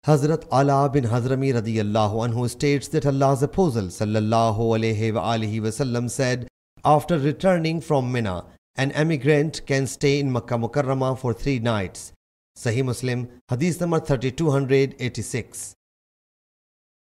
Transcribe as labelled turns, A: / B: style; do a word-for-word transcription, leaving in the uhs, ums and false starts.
A: Hazrat Ala bin Hazrami radiyallahu anhu states that Allah's Apostle sallallahu alayhi wa alihi wasallam said, after returning from Mina, an emigrant can stay in Makkah Mukarramah for three nights. Sahih Muslim, Hadith number thirty-two eighty-six.